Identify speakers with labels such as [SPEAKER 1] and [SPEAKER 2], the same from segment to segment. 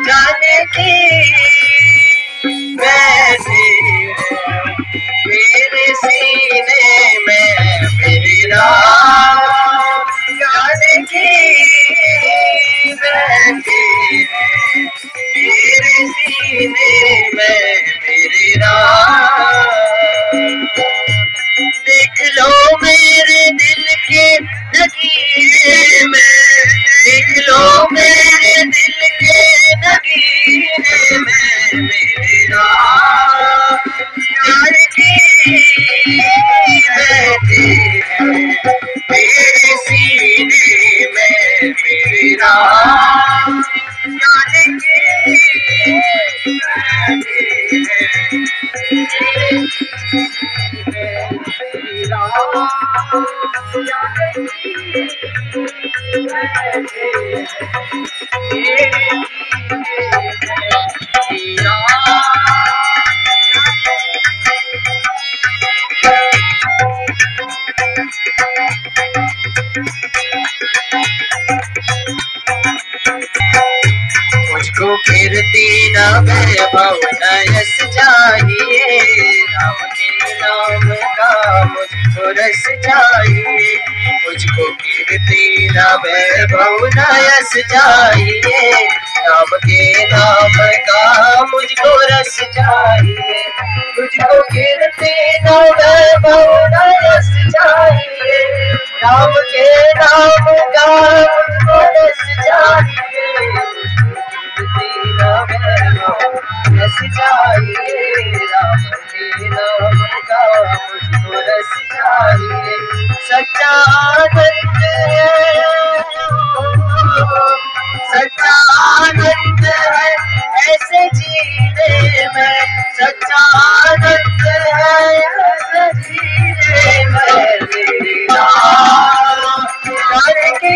[SPEAKER 1] जाने की बैठी मेरे सीने में मेरी रात, जाने की बैठी मेरे सीने में मेरी रात। देख लो मेरे दिल के नगीने में, देख लो मेरे दिल के नगीने में मेरी रात, यार की बैठी है मेरे सीने में मेरी रात, यार की बैठी है मुझको कीर्ति न वैभव न यश चाहिए, राम के नाम का मुझको रस चाहिए। मुझको कीर्ति न वैभव न यश चाहिए, राम के नाम का मुझको रस चाहिए। मुझको कीर्ति न वैभव न यश चाहिए, राम के नाम का मुझको रस चाहिए। रस चाहिए, राम के नाम का मुझको रस चाहिए। सच्चा आनंद है, सच्चा आनंद है ऐसे जीने में, सच्चा आनंद है ऐसे जीने में मेरी रात, यार की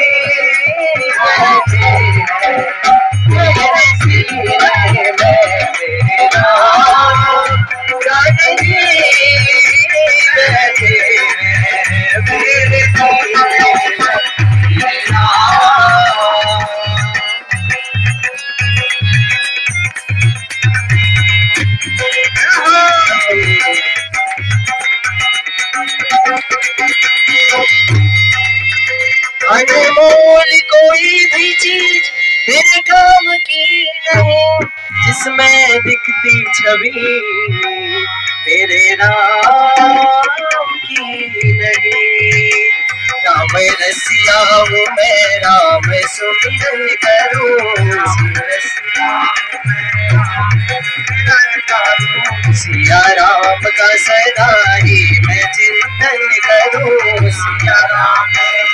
[SPEAKER 1] बैठी है मेरे सीने में मेरी रात, यार की बैठी है मेरे सीने में मेरी रात। अनमोल कोई भी चीज मेरे काम की नहीं, जिसमें दिखती छवि मेरे राम की नहीं। राम रसिया हूँ मैं, राम सुमिरन करूँ, सिया राम का सदा ही मैं चिंतन करूँ, सिया राम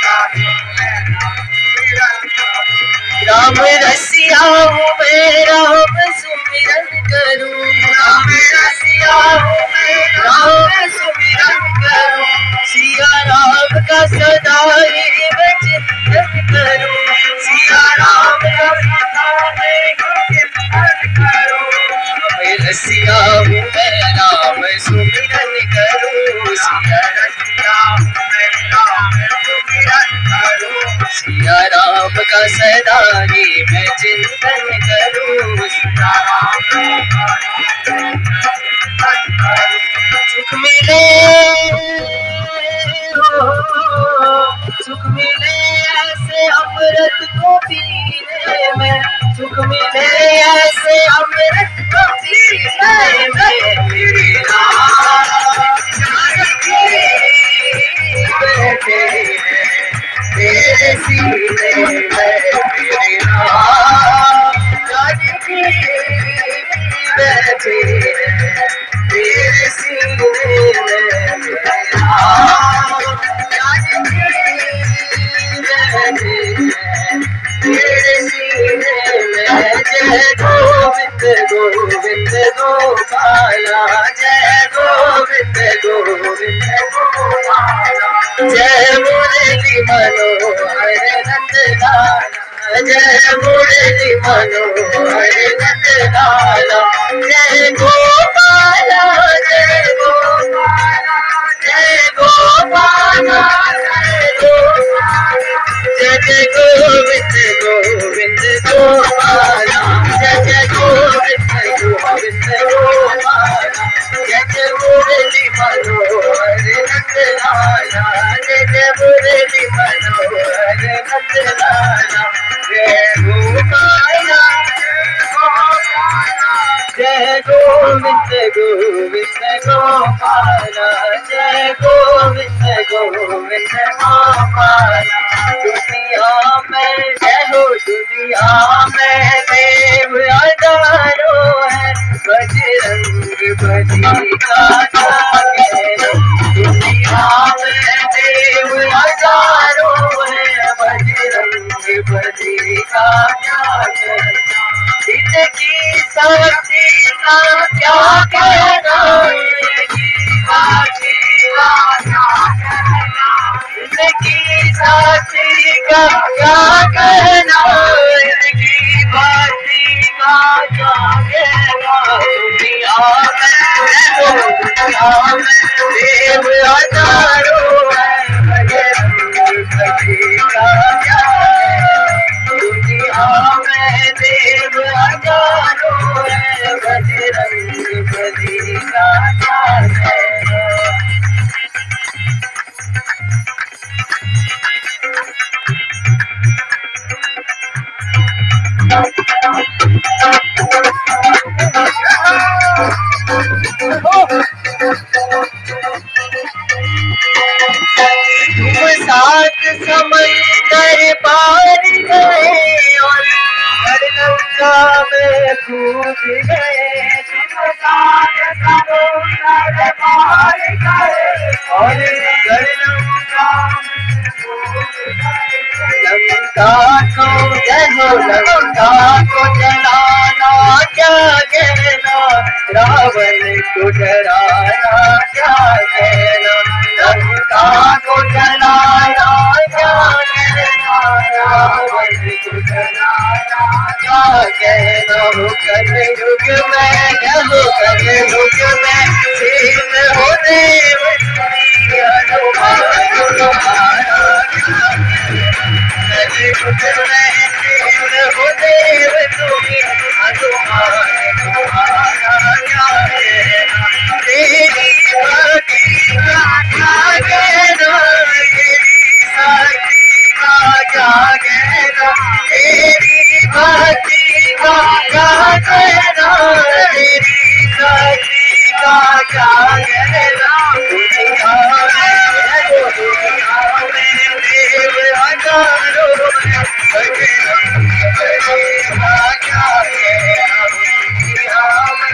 [SPEAKER 1] राम रसिया हूँ मैं, राम सुमिरन करूँ, राम रसिया हूँ मैं, राम सुमिरन करूँ, सिया राम का सदा ही मैं चिंतन करूँ, सिया राम का सदा ही चिंतन करूँ। राम रसिया हूँ मैं, राम सुमिरन करूँ, सिया रसिया हूँ मैं, राम सुमिरन करूँ, सिया राम का सदा ही मैं चिंतन करूँ, सिया राम का सुख मिले सुख मिले ऐसे अमृत को पीने में, सुख मिले ऐसे अमृत को पीने में मेरी रात, बैठे हैं मेरे सीने में मेरी रात, बैठे हैं मेरे सीने में मेरी रात, मेरे सीने में। जय गोविंद गोविंद गोपाला, जय गोविंद गोविंद गोपाला, जय मुरली मनोहर नंदलाला, जय मुरली मनोहर नंदलाला, जय गोपाला जय गोपाला जय गोपाला जय गोपाला, जय गोविंद गोविंद गोपाला। मुरली मनोहर नंदलाला। जय गोपाला जय गोविंद गोविंद गोपाला। जय गोविंद गोविंद गोपाला। दुनिया में जय हो दुनिया में देव हजारों है, बजरंग बली का क्या कहना। दुनिया में देव हजारों है, बजरंग बली का क्या कहना। इनकी साथी का क्या कहना, इनकी साथी का क्या कहना। इनकी साथी का क्या कहना, इनकी बाती का क्या कहना। दुनिया में देव हजारों है, बजरंग बली का क्या कहना। दुनिया में देव हजारों है, बजरंग बली का क्या कहना। तुम सात समंदर पार गए और लंका में कूद गए। तुम सात समंदर पार गए और लंका में कूद गए। लंका को जय हो लंका को जलाना क्या कहना, रावण को डराना क्या कहना। लंका को जलाना क्या कहना, रावण को डराना क्या कहना। हो कलयुग में हो कलयुग में सीन हो देव हनुमान तुम्हारा। कलयुग में सीन हो देव तुम्हें हनुमान तुम्हारा क्या कहना। तेरी भक्ति का क्या कहना, तेरी शक्ति का क्या कहना। तेरी भक्ति का क्या कहना, तेरी शक्ति का क्या कहना। दुनिया में देव हजारों है, बजरंग बली का क्या कहना। दुनिया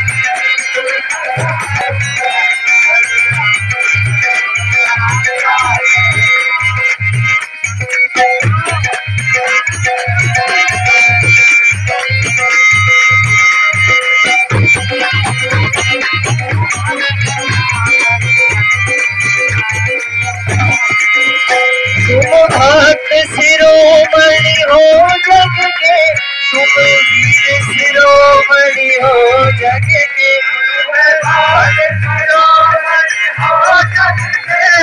[SPEAKER 1] तुम भक्त शिरोमणि हो जग के, तुम वीर शिरोमणि हो जग के। भक्त शिरोमणि हो जग के,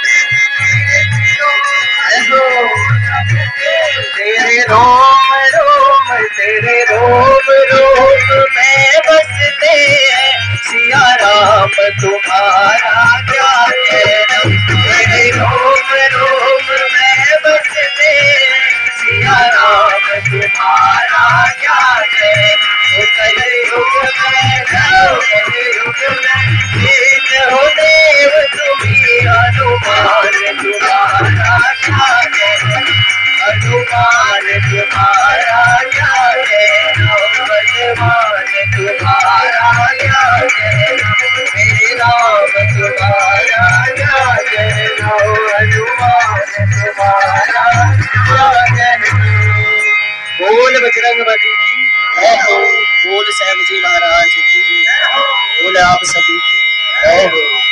[SPEAKER 1] तेरे रोम रोम तेरे रोम रोम में बसते हैं, सिया राम तुम्हारा क्या कहना। तेरे रोम रोम में बसते हैं, सिया राम तुम्हारा क्या कहना। कलयुग में कलयुग में दीन हो देव तुम्ही हनुमान तुम्हारा क्या कहना। हनुमान तुम्हारा क्या कहना, हनुमान तुम्हारा क्या कहना। मेरे राम तुम्हारा क्या कहना, हनुमान तुम्हारा क्या कहना। बोल बजरंग बली की जय हो, बोल श्याम जी महाराज की, बोल आप सभी की जय हो।